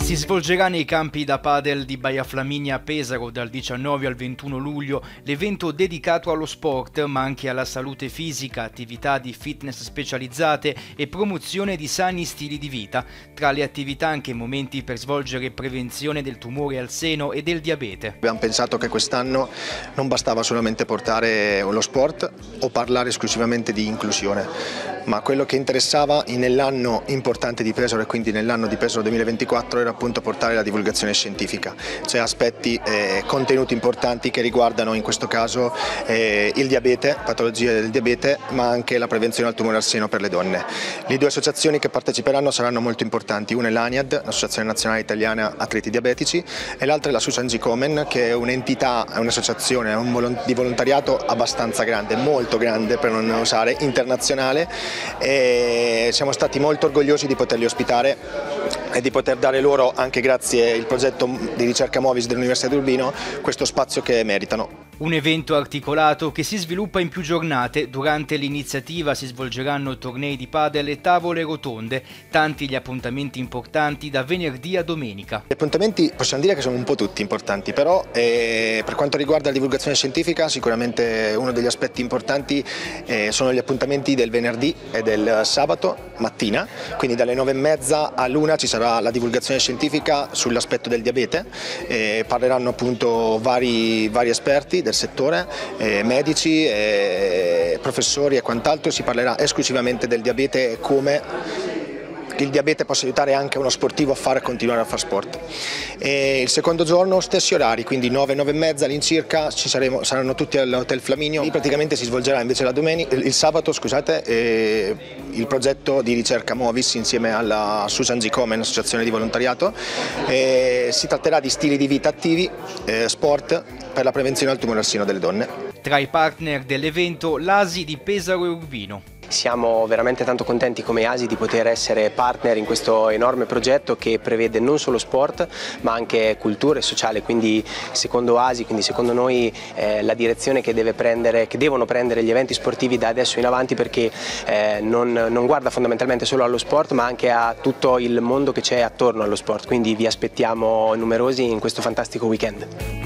Si svolgerà nei campi da padel di Baia Flaminia a Pesaro dal 19 al 21 luglio l'evento dedicato allo sport ma anche alla salute fisica, attività di fitness specializzate e promozione di sani stili di vita. Tra le attività anche momenti per svolgere prevenzione del tumore al seno e del diabete. Abbiamo pensato che quest'anno non bastava solamente portare lo sport o parlare esclusivamente di inclusione, ma quello che interessava nell'anno importante di Pesaro e quindi nell'anno di Pesaro 2024 era appunto portare la divulgazione scientifica, cioè aspetti, contenuti importanti che riguardano in questo caso il diabete, patologie del diabete, ma anche la prevenzione al tumore al seno per le donne. Le due associazioni che parteciperanno saranno molto importanti, una è l'ANIAD, l'Associazione Nazionale Italiana Atleti Diabetici, e l'altra è la Susan G. Komen, che è un'entità, è un'associazione di volontariato abbastanza grande, molto grande per non usare, internazionale, e siamo stati molto orgogliosi di poterli ospitare e di poter dare loro, anche grazie al progetto di ricerca Movis dell'Università di Urbino, questo spazio che meritano. Un evento articolato che si sviluppa in più giornate. Durante l'iniziativa si svolgeranno tornei di padel e tavole rotonde, tanti gli appuntamenti importanti da venerdì a domenica. Gli appuntamenti possiamo dire che sono un po' tutti importanti, però per quanto riguarda la divulgazione scientifica sicuramente uno degli aspetti importanti sono gli appuntamenti del venerdì e del sabato mattina, quindi dalle 9:30 all'1 ci sarà la divulgazione scientifica sull'aspetto del diabete, parleranno appunto vari esperti del settore, medici, professori e quant'altro. Si parlerà esclusivamente del diabete e come il diabete possa aiutare anche uno sportivo a continuare a fare sport. E il secondo giorno stessi orari, quindi 9:30 all'incirca, saranno tutti all'Hotel Flaminio. Lì praticamente si svolgerà invece il sabato, il progetto di ricerca Movis insieme alla Susan G. Komen, associazione di volontariato. Si tratterà di stili di vita attivi, sport per la prevenzione al tumore al seno delle donne. Tra i partner dell'evento l'ASI di Pesaro e Urbino. Siamo veramente tanto contenti come ASI di poter essere partner in questo enorme progetto che prevede non solo sport ma anche cultura e sociale, quindi secondo ASI, quindi secondo noi la direzione che devono prendere gli eventi sportivi da adesso in avanti, perché non guarda fondamentalmente solo allo sport ma anche a tutto il mondo che c'è attorno allo sport, quindi vi aspettiamo numerosi in questo fantastico weekend.